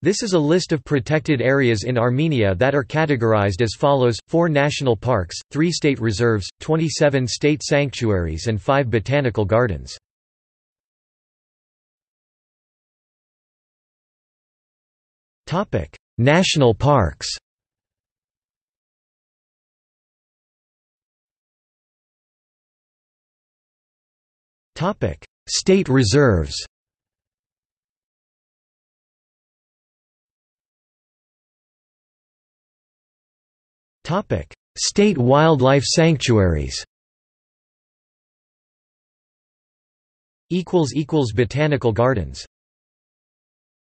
This is a list of protected areas in Armenia that are categorized as follows: 4 national parks, 3 state reserves, 27 state sanctuaries and 5 botanical gardens. National parks. State reserves. State wildlife sanctuaries. Botanical gardens.